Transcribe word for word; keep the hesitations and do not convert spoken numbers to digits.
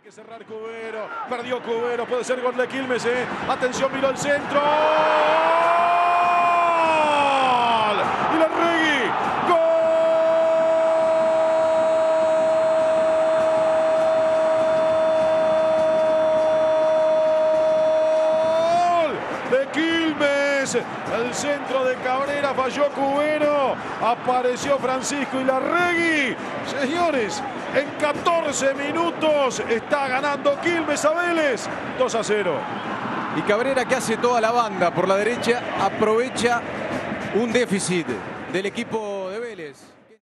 que cerrar Cubero, perdió Cubero, puede ser gol de Quilmes, eh. Atención, miró el centro. ¡Gol! Y Larregui, ¡gol! De Quilmes, el centro de Cabrera, falló Cubero, apareció Francisco y Larregui. Señores, en catorce minutos está ganando Quilmes a Vélez, dos a cero. Y Cabrera, que hace toda la banda por la derecha, aprovecha un déficit del equipo